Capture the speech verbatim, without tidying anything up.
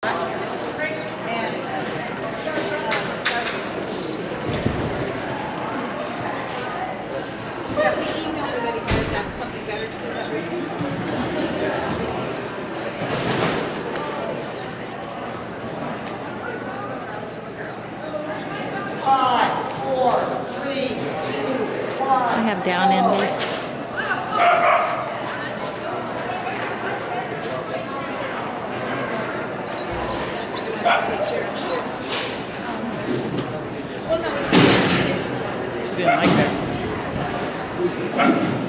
Five, four, three, two, one. I have down envy. She didn't like that.